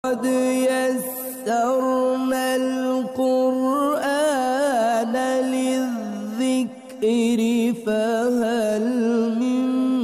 قد يسرنا القرآن للذكر فهل من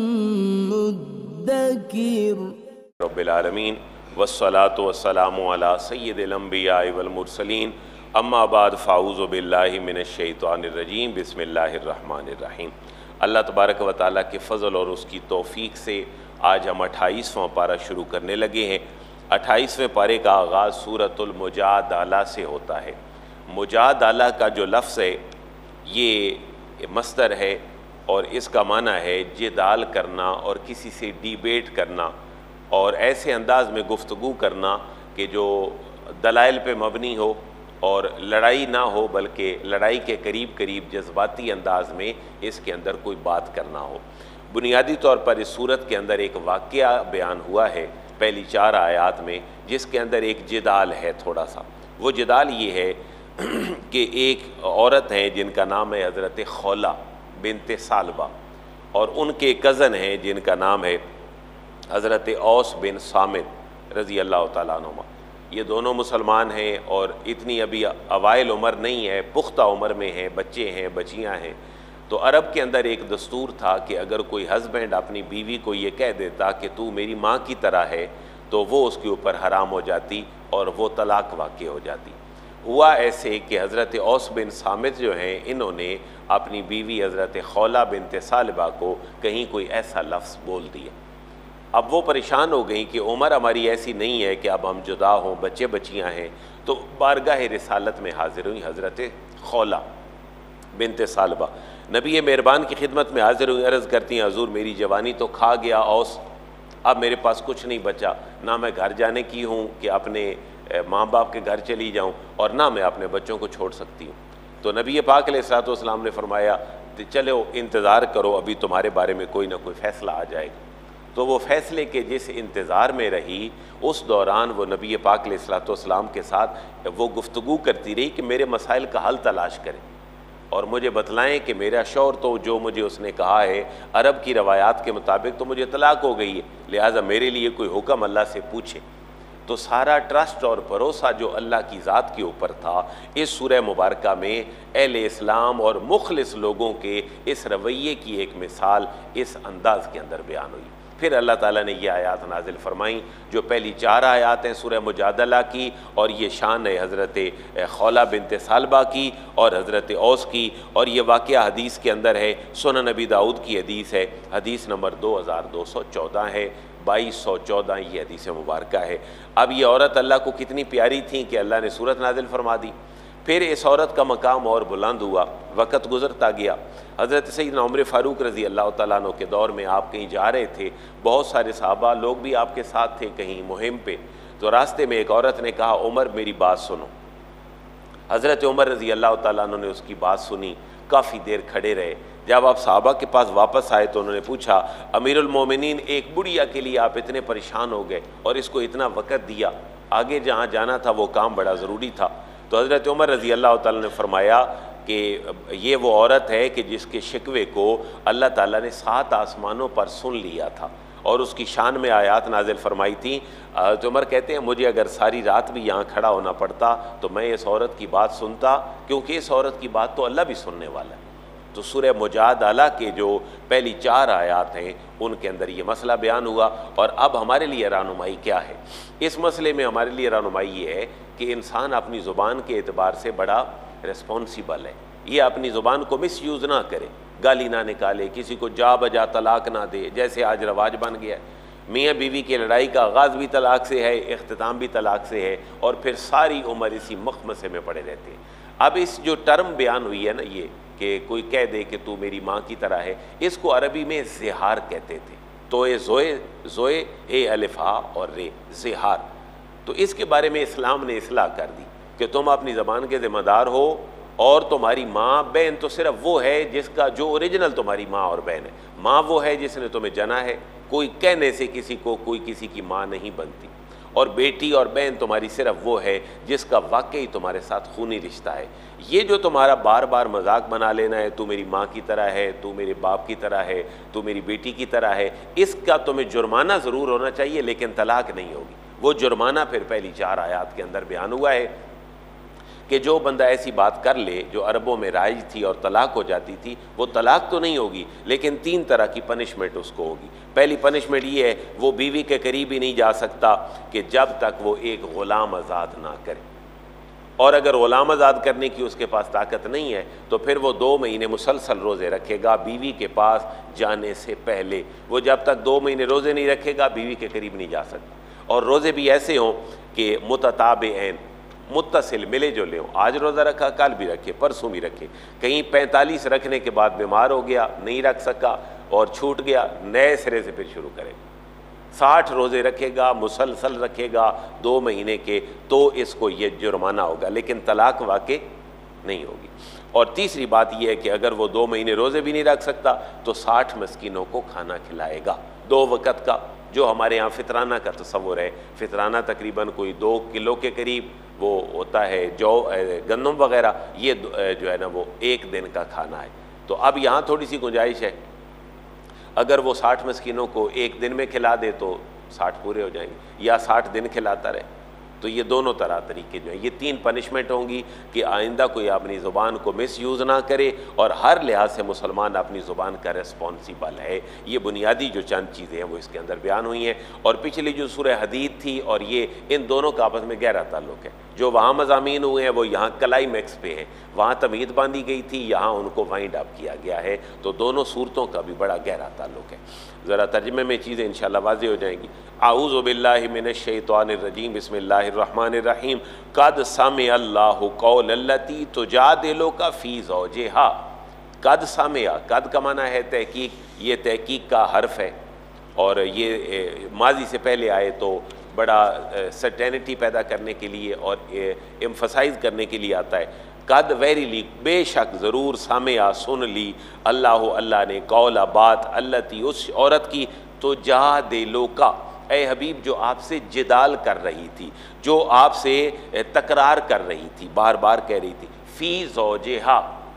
मुद्दकिर। रब्बिल आलमीन वस्सलातु वस्सलामु अला सय्यिदिल अंबिया वल मुरसलीन अम्मा बाद फ़ाऊज़ु बिल्लाहि मिनश शैतानिर रजीम बिस्मिल्लाहिर रहमानिर रहीम। अल्लाह तबारक व तआला के फ़ज़ल और उसकी तौफ़ीक़ से आज हम 28वां पारा शुरू करने लगे हैं। 28वें पारे का आगाज़ सूरतुल मुजादला से होता है। मुजादला का जो लफ्ज़ है ये मस्दर है और इसका माना है जिदाल करना और किसी से डिबेट करना और ऐसे अंदाज में गुफ्तगू करना कि जो दलाइल पे मबनी हो और लड़ाई ना हो, बल्कि लड़ाई के करीब करीब जज्बाती अंदाज में इसके अंदर कोई बात करना हो। बुनियादी तौर पर इस सूरत के अंदर एक वाक़या बयान हुआ है पहली 4 आयात में, जिसके अंदर एक जिदाल है थोड़ा सा। वो जिदाल ये है कि एक औरत हैं जिनका नाम है हज़रत खौला बिनते सालबा और उनके कज़न हैं जिनका नाम है हज़रत औस बिन सामित रज़ी अल्लाह तआला अन्हुमा। ये दोनों मुसलमान हैं और इतनी अभी अवाइल उम्र नहीं है, पुख्ता उम्र में हैं, बच्चे हैं, बच्चियाँ हैं। तो अरब के अंदर एक दस्तूर था कि अगर कोई हस्बैंड अपनी बीवी को ये कह देता कि तू मेरी माँ की तरह है तो वो उसके ऊपर हराम हो जाती और वो तलाक वाक़ई हो जाती। हुआ ऐसे कि हज़रत औस बिन सामित जो हैं इन्होंने अपनी बीवी हज़रत खौला बिनते सालबा को कहीं कोई ऐसा लफ्ज़ बोल दिया। अब वो परेशान हो गई कि उम्र हमारी ऐसी नहीं है कि अब हम जुदा हों, बच्चे बच्चियाँ हैं। तो बारगाह रिसालत में हाज़िर हुई हज़रत खौला बिनते सालबा। नबी मेहरबान की खिदमत में हाज़िर हुई, अर्ज़ करती हैं हज़ूर मेरी जवानी तो खा गया औस, अब मेरे पास कुछ नहीं बचा, ना मैं घर जाने की हूँ कि अपने माँ बाप के घर चली जाऊँ और ना मैं अपने बच्चों को छोड़ सकती हूँ। तो नबी पाक अलैहिस्सलाम ने फरमाया चलो इंतज़ार करो, अभी तुम्हारे बारे में कोई ना कोई फ़ैसला आ जाएगा। तो वो फ़ैसले के जिस इंतज़ार में रही उस दौरान वो नबी पाक अलैहिस्सलाम के साथ वो गुफ्तगू करती रही कि मेरे मसाइल का हल तलाश करें और मुझे बतलाएं कि मेरा शौहर तो जो मुझे उसने कहा है अरब की रवायात के मुताबिक तो मुझे तलाक हो गई है, लिहाजा मेरे लिए कोई हुक्म अल्लाह से पूछे। तो सारा ट्रस्ट और भरोसा जो अल्लाह की ज़ात के ऊपर था इस सूरह मुबारका में अहले इस्लाम और मुखलिस लोगों के इस रवैये की एक मिसाल इस अंदाज़ के अंदर बयान हुई। फिर अल्लाह ताला ने ये आयात नाजिल फरमाई जो पहली 4 आयात हैं सूरह मुजादला की, और ये शान है हज़रत खौला बिनते सालबा की और हज़रत औस की। और ये वाक़या हदीस के अंदर है, सुनन नबी दाऊद की हदीस है, हदीस नंबर 2214 है, 2214 ये हदीस मुबारका है। अब ये औरत अल्लाह को कितनी प्यारी थी कि अल्लाह ने सूरत नाजिल फरमा दी। फिर इस औरत का मकाम और बुलंद हुआ, वक़्त गुज़रता गया। हज़रत सैयदना उमर फ़ारूक रज़ी अल्लाह तआला अन्हु के दौर में आप कहीं जा रहे थे, बहुत सारे सहाबा लोग भी आपके साथ थे कहीं मुहिम पे। तो रास्ते में एक औरत ने कहा उमर मेरी बात सुनो। हज़रत उमर रज़ी अल्लाह तआला अन्हु ने उसकी बात सुनी, काफ़ी देर खड़े रहे। जब आप सहाबा के पास वापस आए तो उन्होंने पूछा अमीरुल मोमिनीन एक बुढ़िया के लिए आप इतने परेशान हो गए और इसको इतना वक़्त दिया, आगे जहाँ जाना था वो काम बड़ा ज़रूरी था। तो हज़रत उमर रज़ी अल्लाह तआला ने फरमाया कि ये वो औरत है कि जिसके शिकवे को अल्लाह ताला ने 7 आसमानों पर सुन लिया था और उसकी शान में आयात नाजिल फरमाई थी। तो उमर कहते हैं मुझे अगर सारी रात भी यहाँ खड़ा होना पड़ता तो मैं इस औरत की बात सुनता, क्योंकि इस औरत की बात तो अल्लाह भी सुनने वाला है। तो सूरह मुजादला के जो पहली 4 आयात हैं उनके अंदर ये मसला बयान हुआ। और अब हमारे लिए रहनुमाई क्या है इस मसले में? हमारे लिए रहनुमाई ये है कि इंसान अपनी ज़ुबान के एतबार से बड़ा रिस्पॉन्सिबल है। ये अपनी ज़ुबान को मिसयूज़ ना करे, गाली ना निकाले, किसी को जा बजा तलाक ना दे, जैसे आज रवाज बन गया है। मियाँ बीवी की लड़ाई का आगाज़ भी तलाक से है, इख्तिताम भी तलाक से है, और फिर सारी उम्र इसी मखमसे में पड़े रहते हैं। अब इस जो टर्म बयान हुई है ना, ये कि कोई कह दे कि तू मेरी माँ की तरह है, इसको अरबी में ज़िहार कहते थे। तो ये ज़ोए ए अलिफ़ा और रे ज़िहार। तो इसके बारे में इस्लाम ने इस्लाह कर दी कि तुम अपनी ज़बान के ज़िम्मेदार हो और तुम्हारी माँ बहन तो सिर्फ वो है जिसका जो ओरिजिनल तुम्हारी माँ और बहन है। माँ वो है जिसने तुम्हें जना है, कोई कहने से किसी को कोई किसी की माँ नहीं बनती। और बेटी और बहन तुम्हारी सिर्फ वो है जिसका वाकई तुम्हारे साथ खूनी रिश्ता है। ये जो तुम्हारा बार बार मजाक बना लेना है, तू मेरी माँ की तरह है, तू मेरे बाप की तरह है, तू मेरी बेटी की तरह है, इसका तुम्हें जुर्माना ज़रूर होना चाहिए लेकिन तलाक नहीं होगी। वो जुर्माना फिर पहली 4 आयात के अंदर बयान हुआ है कि जो बंदा ऐसी बात कर ले जो अरबों में राइज थी और तलाक हो जाती थी, वो तलाक तो नहीं होगी लेकिन 3 तरह की पनिशमेंट उसको होगी। पहली पनिशमेंट ये है, वो बीवी के करीब ही नहीं जा सकता कि जब तक वो एक ग़ुलाम आज़ाद ना करे, और अगर ग़ुलाम आज़ाद करने की उसके पास ताकत नहीं है तो फिर वो 2 महीने मुसलसल रोज़े रखेगा बीवी के पास जाने से पहले। वो जब तक 2 महीने रोज़े नहीं रखेगा बीवी के करीब नहीं जा सकता। और रोज़े भी ऐसे हों कि मुतताबिऐन, मुत्तसिल, मिले जो ले, आज रोज़ा रखा कल भी रखे परसों भी रखे। कहीं 45 रखने के बाद बीमार हो गया, नहीं रख सका और छूट गया, नए सिरे से फिर शुरू करेगा। 60 रोज़े रखेगा, मुसलसल रखेगा 2 महीने के, तो इसको ये जुर्माना होगा, लेकिन तलाक वाक़ई नहीं होगी। और तीसरी बात यह है कि अगर वो 2 महीने रोज़े भी नहीं रख सकता तो 60 मस्कीनों को खाना खिलाएगा 2 वक़्त का। जो हमारे यहाँ फितराना का तस्वुर है, फितराना तकरीबन कोई 2 किलो के करीब वो होता है, जौ गंदम वग़ैरह, ये जो है ना वो 1 दिन का खाना है। तो अब यहाँ थोड़ी सी गुंजाइश है, अगर वो 60 मस्कीनों को 1 दिन में खिला दे तो 60 पूरे हो जाएंगे, या 60 दिन खिलाता रहे। तो ये दोनों तरह तरीके जो हैं, ये 3 पनिशमेंट होंगी कि आइंदा कोई अपनी ज़ुबान को मिसयूज़ ना करे और हर लिहाज से मुसलमान अपनी ज़ुबान का रिस्पॉन्सिबल है। ये बुनियादी जो चंद चीज़ें हैं वो इसके अंदर बयान हुई हैं। और पिछली जो सूरह हदीद थी और ये, इन दोनों का आपस में गहरा ताल्लुक़ है। जो वहाँ मज़ामीन हुए हैं वो यहाँ क्लाइमैक्स पे हैं, वहाँ तमीद बांधी गई थी, यहाँ उनको वाइंड अप किया गया है। तो दोनों सूरतों का भी बड़ा गहरा ताल्लुक़ है। ज़रा तर्जुमे में चीज़ें इंशाअल्लाह वाज़ेह हो जाएंगी। आऊज़ु बिल्लाहि मिनश शैतानिर रजीम, बिस्मिल्लाहिर रहमानिर रहीम। कद समिअ अल्लाहु क़ौलल्लती तुजादिलुका फ़ी ज़ौजिहा। कद समिअ, कद का माना है तहकीक, ये तहकीक का हर्फ है और ये माजी से पहले आए तो बड़ा सर्टेनिटी पैदा करने के लिए और एम्फसाइज़ करने के लिए आता है। कद वेरीली, बेशक ज़रूर, सामिया सुन ली, अल्लाह अल्लाह ने, कौला बात, अल्लती उस औरत की, तो जा दे लोका, ए हबीब जो आपसे जिदाल कर रही थी, जो आपसे तकरार कर रही थी, बार बार कह रही थी, फ़ी ज़ौजिहा,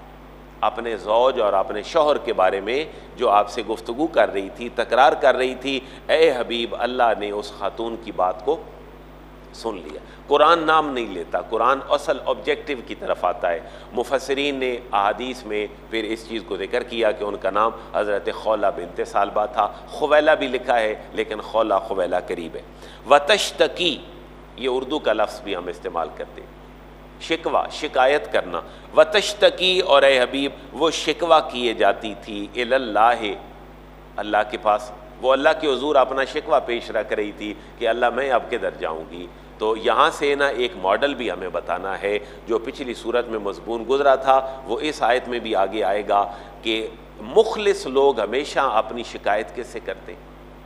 अपने ज़ौज और अपने शौहर के बारे में जो आपसे गुफ्तगू कर रही थी, तकरार कर रही थी, ए हबीब अल्लाह ने उस खातून की बात को सुन लिया। कुरान नाम नहीं लेता, कुरान असल ऑब्जेक्टिव की तरफ आता है। मुफस्सिरीन ने अहादीस में फिर इस चीज़ को जिक्र किया कि उनका नाम हज़रत खौला बिन्ते सालबा था। खुवैला भी लिखा है लेकिन खौला खुवैला करीब है। वतश्तकी, ये उर्दू का लफ्ज़ भी हम इस्तेमाल करते हैं, शिकवा, शिकायत करना। वतश्तकी, और ए हबीब वो शिकवा किए जाती थी, इलल्लाह, अल्लाह के पास। वो अल्लाह के हुजूर अपना शिकवा पेश रख रही थी कि अल्लाह मैं अब किधर जाऊँगी। तो यहाँ से ना एक मॉडल भी हमें बताना है, जो पिछली सूरत में मज़मून गुजरा था वो इस आयत में भी आगे आएगा कि मुखलिस लोग हमेशा अपनी शिकायत किससे करते?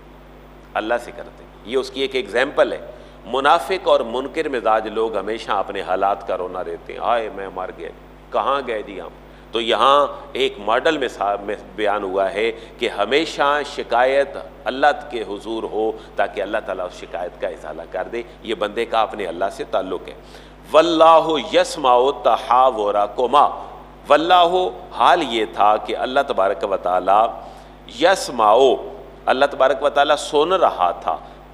अल्लाह से करते। ये उसकी एक एग्जाम्पल है। मुनाफिक और मुनकिर मिजाज लोग हमेशा अपने हालात का रोना रहते हैं, आए मैं मर गए, कहाँ गए जी हम। तो यहाँ एक मॉडल में बयान हुआ है कि हमेशा शिकायत अल्लाह के हुजूर हो ताकि अल्लाह ताला उस शिकायत का इज़ाला कर दे। ये बंदे का अपने अल्लाह से ताल्लुक़ है। वल्लाहु यस्माउ तहावुरकुमा, वल्लाहु, हाल ये था कि अल्लाह तबारक व तआला, यस्माउ, अल्लाह तबारक व तआला सुन रहा था,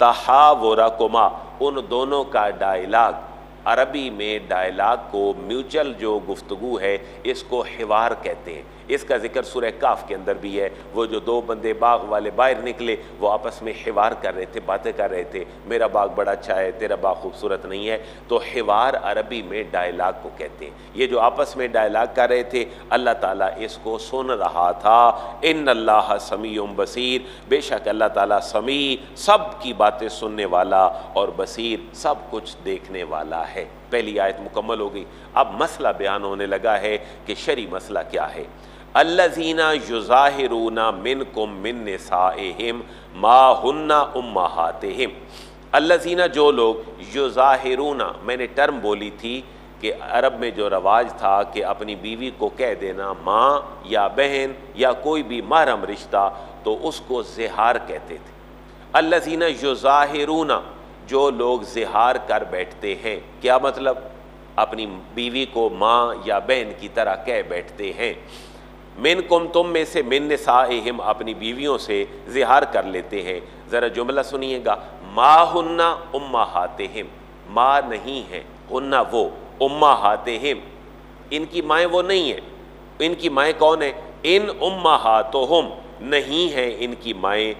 तहावुरकुमा, उन दोनों का डायलाग। अरबी में डायलाग को, म्यूचुअल जो गुफ्तगू है, इसको हिवार कहते हैं। इसका जिक्र सूरह काफ के अंदर भी है। वो जो 2 बंदे बाग वाले बाहर निकले, वो आपस में हिवार कर रहे थे, बातें कर रहे थे, मेरा बाग बड़ा अच्छा है, तेरा बाग खूबसूरत नहीं है। तो हिवार अरबी में डायलाग को कहते हैं। ये जो आपस में डायलाग कर रहे थे, अल्लाह ताला इसको सुन रहा था। इन्नल्लाह समीउम बसीर, बेशक अल्लाह ताला समी, सब की बातें सुनने वाला, और बसीर, सब कुछ देखने वाला है। पहली आयत मुकम्मल हो गई। अब मसला बयान होने लगा है कि शरी मसला क्या है। अल्लज़ीना युज़ाहिरूना मिनकुम मिन निसाइहिम मा हुन्ना उम्महातिहिम। अल्लज़ीना, जो लोग, युज़ाहिरूना, मैंने टर्म बोली थी कि अरब में जो रवाज था कि अपनी बीवी को कह देना माँ या बहन या कोई भी महरम रिश्ता, तो उसको ज़िहार कहते थे। अल्लज़ीना युज़ाहिरूना, जो लोग ज़िहार कर बैठते हैं। क्या मतलब? अपनी बीवी को माँ या बहन की तरह कह बैठते हैं। मिनकुम, तुम में से, मिन निसाइहिम, अपनी बीवियों से ज़िहार कर लेते हैं। ज़रा जुमला सुनिएगा, माँ हुन्ना उम्माहातिहिम, माँ नहीं है, हुन्ना वो, उम्माहातिहिम इनकी माएँ वो नहीं है। इनकी माएँ कौन है? इन उम्माहातुहुम नहीं है इनकी माएँ,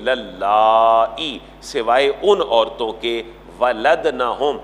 इल्लल्लाई सिवाय उन औरतों के, वलदनहुम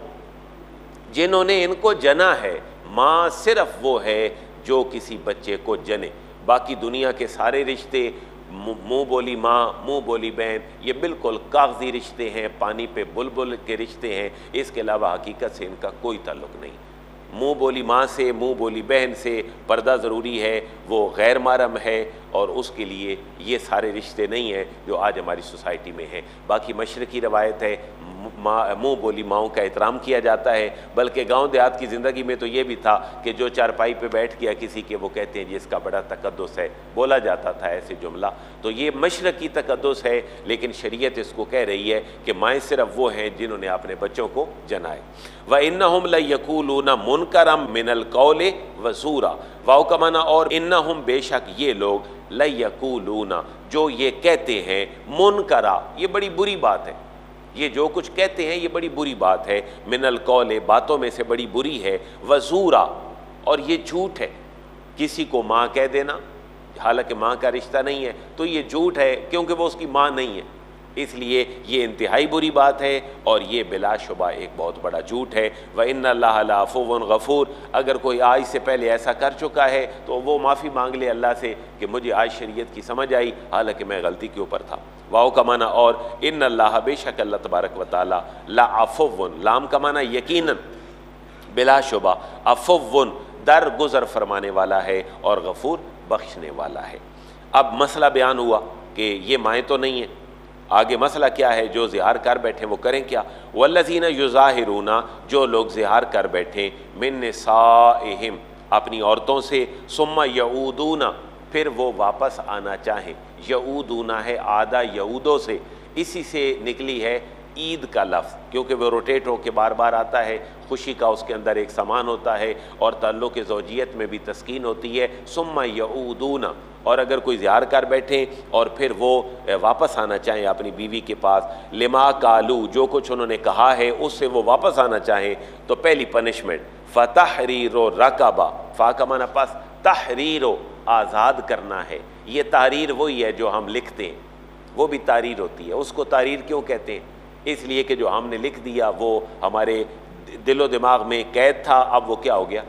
जिन्होंने इनको जना है। माँ सिर्फ वो है जो किसी बच्चे को जने, बाकी दुनिया के सारे रिश्ते मुँह बोली माँ, मुँह बोली बहन, ये बिल्कुल कागजी रिश्ते हैं, पानी पे बुलबुल के रिश्ते हैं। इसके अलावा हकीकत से इनका कोई ताल्लुक़ नहीं। मुँह बोली माँ से, मुँह बोली बहन से पर्दा ज़रूरी है, वो गैर महरम है, और उसके लिए ये सारे रिश्ते नहीं हैं जो आज हमारी सोसाइटी में हैं। बाकी मशरक़ी रवायत है, मुँह बोली माओं का एहतराम किया जाता है। बल्कि गांव देहात की ज़िंदगी में तो ये भी था कि जो चारपाई पे बैठ गया किसी के, वो कहते हैं जिसका बड़ा तकद्दुस है, बोला जाता था ऐसे जुमला। तो ये मशरक़ी तकद्दुस है, लेकिन शरीयत इसको कह रही है कि माएँ सिर्फ वो हैं जिन्होंने अपने बच्चों को जनाए। व इन्नहुम लयकूलूना मुनकरम मिनल कौल वज़ूरा, वाओ का माना और इन्नहुम बेशक ये लोग, लयकूलूना जो ये कहते हैं, मुनकरा ये बड़ी बुरी बात है, ये जो कुछ कहते हैं ये बड़ी बुरी बात है, मिनल कौले बातों में से बड़ी बुरी है, वज़ूरा और ये झूठ है। किसी को माँ कह देना हालांकि माँ का रिश्ता नहीं है तो ये झूठ है, क्योंकि वो उसकी माँ नहीं है, इसलिए ये इंतहाई बुरी बात है और ये बिलाशुबा एक बहुत बड़ा झूठ है। व इन्नल्लाह लअफ़ुव्वुन गफ़ूर, अगर कोई आज से पहले ऐसा कर चुका है तो वो माफ़ी मांग ले अल्लाह से कि मुझे आज शरीयत की समझ आई, हालांकि मैं गलती के ऊपर था। वाओ का माना और, इन्नल्लाह बेशक अल्लाह तबारक व तआला, लअफ़ुव्वुन लाम का माना यकीनन, बिलाशुबा, अफ़ुव्वुन दर गुज़र फरमाने वाला है और गफ़ूर बख्शने वाला है। अब मसला बयान हुआ कि ये माएँ तो नहीं है, आगे मसला क्या है? जो ज़िहार कर बैठे वो करें क्या? वल्लज़ीना युज़ाहिरूना जो लोग ज़िहार कर बैठे, मिन निसाइहिम अपनी औरतों से, सुम्मा यऊदूना फिर वो वापस आना चाहें। यऊदूना है आदा यऊदों से, इसी से निकली है ईद का लफ्ज़, क्योंकि वो रोटेट होकर बार बार आता है, खुशी का उसके अंदर एक सामान होता है और ताल्लुक़ ज़ौजियत में भी तस्कीन होती है। सुम्मा यऊदूना, और अगर कोई ज़िहार कर बैठे और फिर वो वापस आना चाहें अपनी बीवी के पास, लिमा कालू जो कुछ उन्होंने कहा है उससे वो वापस आना चाहें, तो पहली पनिशमेंट फ़तहरीरो रक़बा, फ़ा का माना पास, तहरीरो आज़ाद करना है। ये तहरीर वही है जो हम लिखते हैं, वो भी तहरीर होती है। उसको तहरीर क्यों कहते हैं? इसलिए कि जो हमने लिख दिया वो हमारे दिलो दिमाग में कैद था, अब वो क्या हो गया?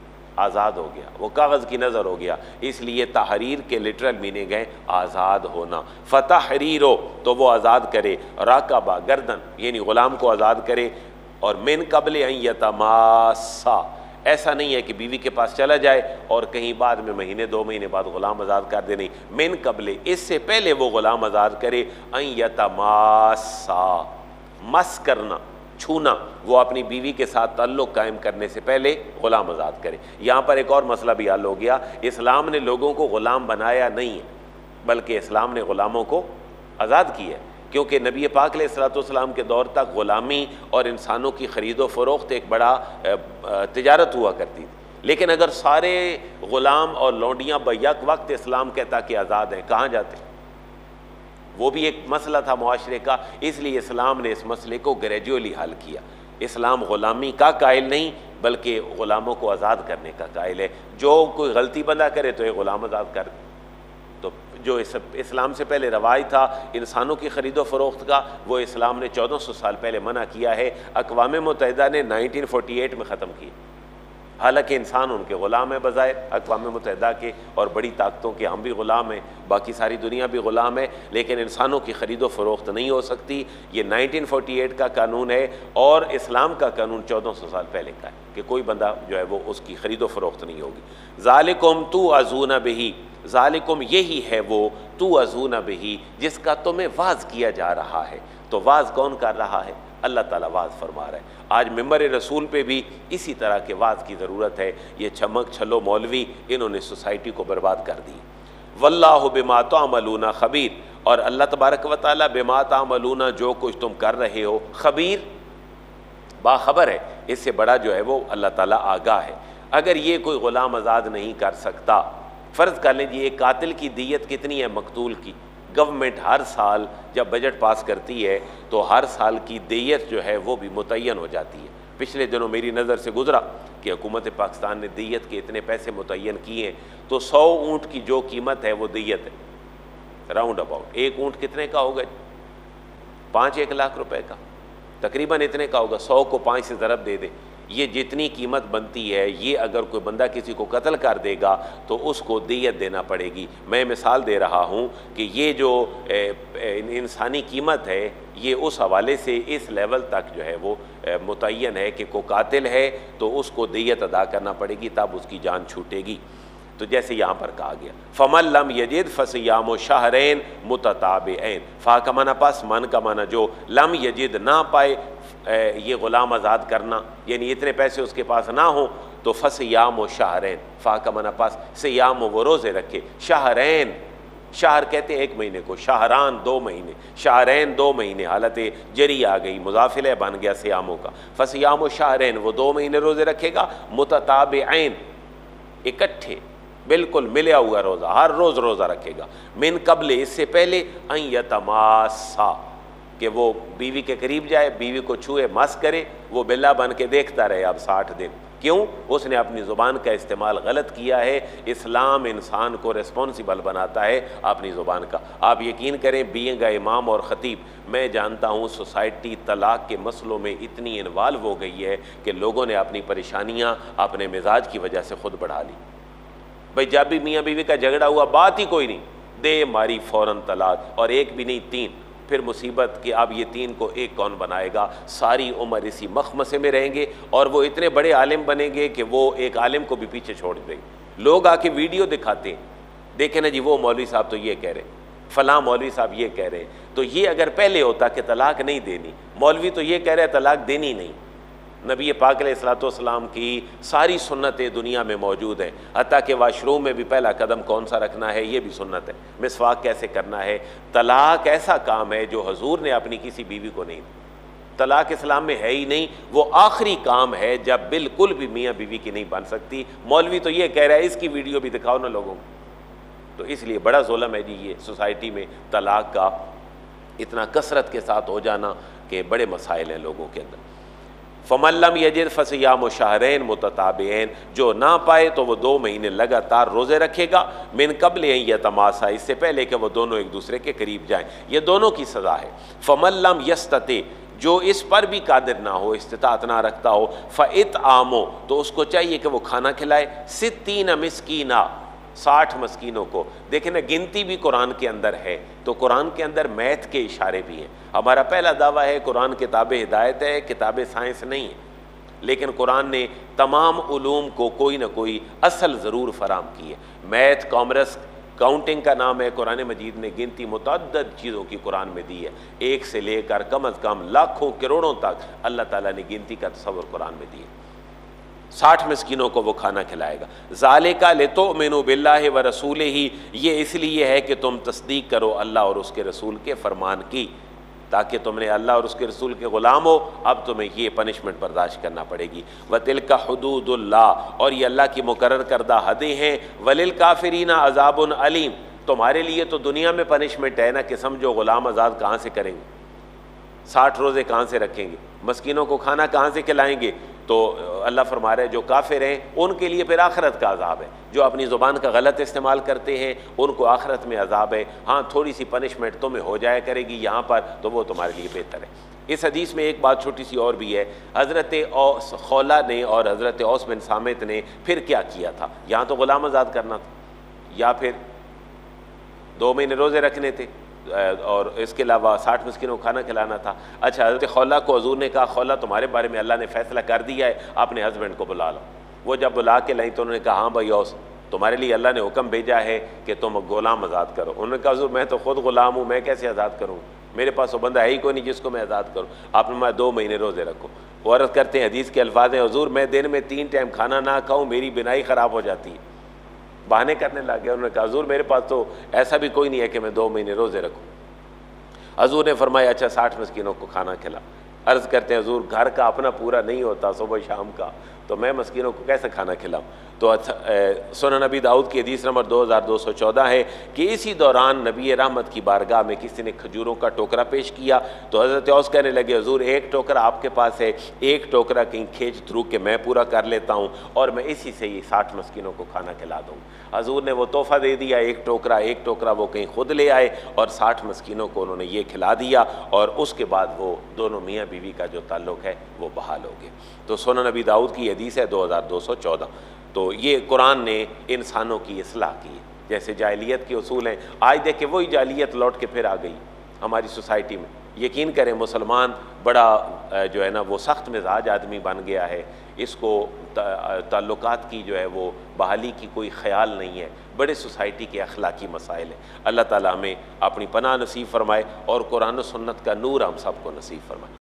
आज़ाद हो गया, वो कागज़ की नज़र हो गया। इसलिए तहरीर के लिटरल मीनिंग है आज़ाद होना। फ़तहरीरो तो वो आज़ाद करे, राक़बा गर्दन यानी ग़ुलाम को आज़ाद करे, और मिन क़ब्ल अन यतमास्सा, ऐसा नहीं है कि बीवी के पास चला जाए और कहीं बाद में महीने 2 महीने बाद ग़ुलाम आज़ाद कर दे, नहीं, मिन क़ब्ल इससे पहले वो ग़ुलाम आज़ाद करे, अन यतमास्सा मस करना, छूना, वो अपनी बीवी के साथ ताल्लुक़ कायम करने से पहले ग़ुलाम आज़ाद करे। यहाँ पर एक और मसला भी हल हो गया, इस्लाम ने लोगों को ग़ुलाम बनाया नहीं है, बल्कि इस्लाम ने ग़ुलामों को आज़ाद किया, क्योंकि नबी पाक अलैहिस्सलाम के दौर तक ग़ुलामी और इंसानों की ख़रीदो फ़रोख्त एक बड़ा तिजारत हुआ करती थी। लेकिन अगर सारे ग़ुलाम और लौंडियाँ बैक वक्त इस्लाम कहता कि आज़ाद हैं, कहाँ जाते? वो भी एक मसला था मुआशरे का, इसलिए इस्लाम ने इस मसले को ग्रेजुअली हल किया। इस्लाम ग़ुलामी का कायल नहीं बल्कि ग़ुलामों को आज़ाद करने का कायल है। जो कोई गलती बंदा करे तो ये ग़ुलाम आज़ाद कर। तो जो इस्लाम से पहले रवाज था इंसानों की ख़रीदो फ़रोख्त का, वो इस्लाम ने 1400 साल पहले मना किया है। अक़वाम मुत्तहिदा ने 1948 में ख़त्म किया। हालांकि इंसान उनके ग़ुलाम है बज़ाहिर, अक़वाम मुत्तहिदा के और बड़ी ताकतों के हम भी ग़ुलाम हैं, बाकी सारी दुनिया भी ग़ुलाम है, लेकिन इंसानों की ख़रीदो फ़रोख्त नहीं हो सकती। ये 1948 का कानून है और इस्लाम का कानून 1400 साल पहले का है कि कोई बंदा जो है वो उसकी ख़रीदो फ़रोख्त नहीं होगी। ज़ालिकुम तू अज़ूना बिही, ज़ालिकुम यही है वो, तू अज़ूना बिही जिसका तुम्हें वाज़ किया जा रहा है। तो वाज़ कौन कर रहा है? अल्लाह ताला वाज़ फरमा रहा है। आज मिंबर रसूल पे भी इसी तरह के वाज़ की ज़रूरत है। ये चमक छलो मौलवी इन्होंने सोसाइटी को बर्बाद कर दी। वल्लाहु बिमा तामलूना खबीर, और अल्लाह तबारक व तआला बिमा तामलूना जो कुछ तुम कर रहे हो, खबीर बाखबर है, इससे बड़ा जो है वो अल्लाह ताला आगाह है। अगर ये कोई ग़ुलाम आज़ाद नहीं कर सकता, फ़र्ज़ कर लीजिए एक कातिल की दियत कितनी है मकतूल की, गवर्नमेंट हर साल जब बजट पास करती है तो हर साल की देयत जो है वो भी मुतय्यन हो जाती है। पिछले दिनों मेरी नज़र से गुजरा कि हुकूमत पाकिस्तान ने देयत के इतने पैसे मुतय्यन किए हैं, तो 100 ऊँट की जो कीमत है वो देयत है, राउंड अबाउट। एक ऊँट कितने का होगा? 5-1 लाख रुपए का, तकरीबन इतने का होगा। 100 को 5 से ज़रब दे दे, ये जितनी कीमत बनती है, ये अगर कोई बंदा किसी को कत्ल कर देगा तो उसको दियत देना पड़ेगी। मैं मिसाल दे रहा हूँ कि ये जो इंसानी कीमत है ये उस हवाले से इस लेवल तक जो है वो मुतय्यन है कि को कातिल है तो उसको दियत अदा करना पड़ेगी, तब उसकी जान छूटेगी। तो जैसे यहाँ पर कहा गया फ़मन लम यजिद फ़सियामु शहरैन मुतताबिऐन। फ़ा का माना पास, मन का माना जो, लम यजिद ना पाए ये ग़ुलाम आज़ाद करना, यानी इतने पैसे उसके पास ना हो तो फ़सियामु शहरैन। फ़ा का माना पास, सियाम वो रोज़े रखे, शहरैन, शहर कहते हैं 1 महीने को, शाहरान 2 महीने, शाहरैन 2 महीने, हालत जरी आ गई, मुज़ाफ़िल बन गया सियामों का। फ़सियामु शहरैन, वो 2 महीने रोज़े रखेगा, मुतताबिऐन, इकट्ठे, बिल्कुल मिला हुआ रोज़ा, हर रोज़ रोज़ा रखेगा। मिन कबले, इससे पहले, अन यतमासा, कि वो बीवी के करीब जाए, बीवी को छुए, मस करे, वो बिल्ला बन के देखता रहे अब 60 दिन। क्यों? उसने अपनी ज़ुबान का इस्तेमाल गलत किया है। इस्लाम इंसान को रिस्पॉन्सिबल बनाता है अपनी ज़ुबान का। आप यकीन करें, बीइंग इमाम और ख़तीब, मैं जानता हूँ सोसाइटी तलाक़ के मसलों में इतनी इन्वॉल्व हो गई है कि लोगों ने अपनी परेशानियाँ अपने मिजाज की वजह से ख़ुद बढ़ा ली। भाई जब भी मियाँ बीवी का झगड़ा हुआ, बात ही कोई नहीं, दे मारी फ़ौरन तलाक, और एक भी नहीं 3। फिर मुसीबत कि अब ये 3 को एक कौन बनाएगा, सारी उम्र इसी मखमसे में रहेंगे और वो इतने बड़े आलिम बनेंगे कि वो एक आलिम को भी पीछे छोड़ देंगे। लोग आके वीडियो दिखाते हैं, देखें ना जी वो मौलवी साहब तो ये कह रहे हैं, फ़लाँ मौलवी साहब ये कह रहे हैं। तो ये अगर पहले होता कि तलाक नहीं देनी, मौलवी तो ये कह रहे हैं तलाक देनी नहीं। नबी पाक अलैहिस्सलाम की सारी सुन्नतें दुनिया में मौजूद हैं, हत्ता कि वाशरूम में भी पहला कदम कौन सा रखना है ये भी सुन्नत है, मिसवाक कैसे करना है। तलाक ऐसा काम है जो हजूर ने अपनी किसी बीवी को नहीं दी, तलाक इस्लाम में है ही नहीं, वो आखिरी काम है जब बिल्कुल भी मियाँ बीवी की नहीं बन सकती। मौलवी तो ये कह रहा है, इसकी वीडियो भी दिखाओ ना लोगों को। तो इसलिए बड़ा ज़ुल्म है जी ये सोसाइटी में तलाक का इतना कसरत के साथ हो जाना कि बड़े मसाइल हैं लोगों के अंदर। फ़मन लम यजिद फ़सियामु शहरैन मुतताबिऐन, जो ना पाए तो वो 2 महीने लगातार रोज़े रखेगा। मिन कब्ल अन यतमासा, इससे पहले कि वो दोनों एक दूसरे के करीब जाएं। ये दोनों की सज़ा है। फ़मन लम यस्तते, जो इस पर भी कादिर ना हो, इस्तिताअत ना रखता हो, फ़इत्आमो, तो उसको चाहिए कि वो खाना खिलाए, 60 मिस्कीना, 60 मस्कीनों को। देखें ना, गिनती भी कुरान के अंदर है, तो कुरान के अंदर मैथ के इशारे भी हैं। हमारा पहला दावा है कुरान किताब हिदायत है, किताब साइंस नहीं है, लेकिन कुरान ने तमाम उलूम को कोई ना कोई असल ज़रूर फराम की है। मैथ, कॉमर्स, काउंटिंग का नाम है, कुरान मजीद ने गिनती मुतअद्दद चीज़ों की कुरान में दी है, 1 से लेकर कम अज़ कम लाखों करोड़ों तक अल्लाह ताला ने गिनती का तसव्वुर कुरान में दी है। 60 मिस्किनों को वो खाना खिलाएगा। ज़ालिका लितुमिनु बिल्लाहि व रसूलिही, ये इसलिए है कि तुम तस्दीक करो अल्लाह और उसके रसूल के फरमान की, ताकि तुमने अल्लाह और उसके रसूल के ग़ुलाम हो, अब तुम्हें ये पनिशमेंट बर्दाश्त करना पड़ेगी। व तिल्का हुदूदुल्लाह, और ये अल्लाह की मुकर्रर करदा हदें हैं। वलिल काफिरीना अज़ाबुन अलीम, तुम्हारे लिए तो दुनिया में पनिशमेंट है ना कि समझो ग़ुलाम आज़ाद कहाँ से करेंगे, 60 रोज़े कहाँ से रखेंगे, मस्कीनों को खाना कहाँ से खिलाएंगे। तो अल्लाह फरमा रहे जो काफिर हैं उनके लिए फिर आखरत का अज़ाब है, जो अपनी ज़ुबान का गलत इस्तेमाल करते हैं उनको आखरत में अज़ाब है। हाँ, थोड़ी सी पनिशमेंट तुम्हें हो जाया करेगी यहाँ पर, तो वो तुम्हारे लिए बेहतर है। इस हदीस में एक बात छोटी सी और भी है, हज़रत औस खौला ने और हज़रत औस बिन सामित ने फिर क्या किया था, यहाँ तो ग़ुलाम आज़ाद करना था या फिर 2 महीने रोज़े रखने थे और इसके अलावा 60 मिस्किनों को खाना खिलाना था। अच्छा, हज़रत खौला को हज़ूर ने कहा खौला तुम्हारे बारे में अल्लाह ने फ़ैसला कर दिया है, अपने हस्बैंड को बुला लो। वो जब बुला के लाई तो उन्होंने कहा हाँ भाई औस, तुम्हारे लिए अल्लाह ने हुक्म भेजा है कि तुम ग़ुलाम आज़ाद करो। उन्होंने कहा हज़ूर मैं तो ख़ुद ग़ुलाम हूँ, मैं कैसे आज़ाद करूँ, मेरे पास वो बंदा है ही कोई नहीं जिसको मैं आज़ाद करूँ। आपने मैं 2 महीने रोज़े रखो। वो अर्ज़ करते हैं, हदीस के अल्फाज हैं, हज़ूर मैं दिन में 3 टाइम खाना ना खाऊँ मेरी बिनाई ख़राब हो जाती है। बहाने करने लग गया। उन्होंने कहा हज़ूर मेरे पास तो ऐसा भी कोई नहीं है कि मैं 2 महीने रोज़े रखूँ। हज़ूर ने फरमाया अच्छा 60 मस्कीनों को खाना खिला। अर्ज़ करते हैं हज़ूर घर का अपना पूरा नहीं होता सुबह शाम का, तो मैं मस्कीनों को कैसे खाना खिलाऊँ। तो सुनन नबी दाऊद की हदीस नंबर 2214 है कि इसी दौरान नबी रहमत की बारगाह में किसी ने खजूरों का टोकरा पेश किया तो हज़रत औस कहने लगे, हुज़ूर एक टोकरा आपके पास है, एक टोकरा कहीं खींच थ्रू के मैं पूरा कर लेता हूँ और मैं इसी से ये 60 मस्किनों को खाना खिला दूँ। हज़ूर ने वो तोहफ़ा दे दिया, एक टोकरा वो कहीं खुद ले आए और 60 मस्किनों को उन्होंने ये खिला दिया और उसके बाद वो दोनों मियाँ बीवी का जो ताल्लुक़ है वो बहाल हो गया। तो सुनन नबी दाऊद की हदीस है 2214। तो ये कुरान ने इंसानों की इस्लाह की है। जैसे जाहिलियत के उसूल हैं, आज देखे वही जाहिलियत लौट के फिर आ गई हमारी सोसाइटी में। यकीन करें मुसलमान बड़ा जो है ना वो सख्त मिजाज आदमी बन गया है, इसको ताल्लुकात की जो है वो बहाली की कोई ख्याल नहीं है, बड़े सोसाइटी के अखलाकी मसाइल हैं। अल्लाह ताला हमें अपनी पनाह नसीब फरमाए और कुरान और सुन्नत का नूर हम सबको नसीब फरमाए।